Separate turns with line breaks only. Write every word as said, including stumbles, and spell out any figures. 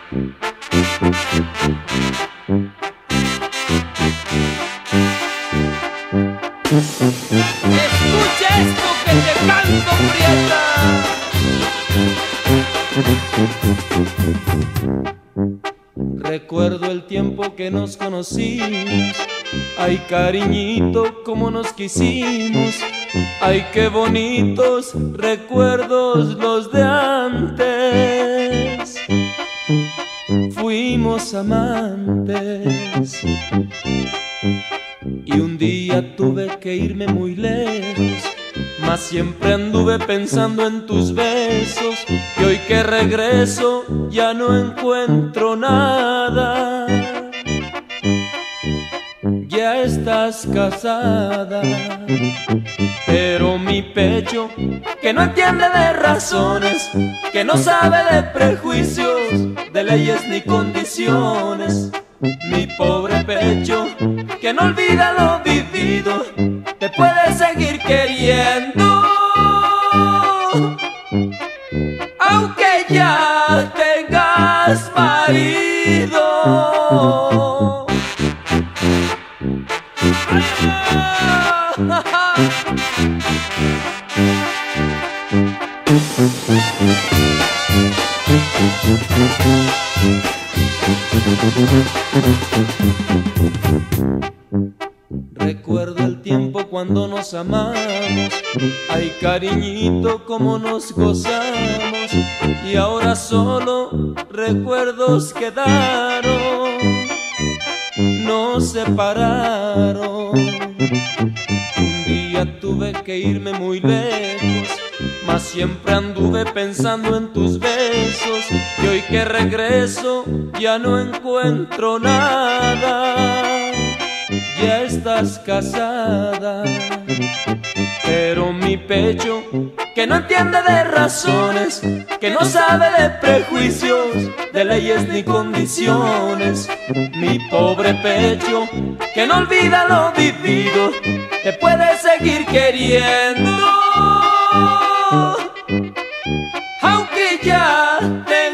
Escucha esto que te canto, Prieta. Recuerdo el tiempo que nos conocimos. Ay, cariñito, cómo nos quisimos. Ay, qué bonitos recuerdos los de antes. Fuimos amantes. Y un día tuve que irme muy lejos, mas siempre anduve pensando en tus besos. Y hoy que regreso ya no encuentro nada. Ya estás casada, pero mi pecho, que no entiende de razones, que no sabe de prejuicios, de leyes ni condiciones. Mi pobre pecho, que no olvida lo vivido, te puede seguir queriendo, aunque ya tengas marido. Recuerdo el tiempo cuando nos amamos. Ay, cariñito, cómo nos gozamos. Y ahora solo recuerdos quedaron, nos separaron. Un día tuve que irme muy lejos, mas siempre anduve pensando en tus besos. Y hoy que regreso ya no encuentro nada. Ya estás casada, pero mi pecho, que no entiende de razones, que no sabe de prejuicios, de leyes ni condiciones. Mi pobre pecho, que no olvida lo vivido, te puede seguir queriendo, aunque ya te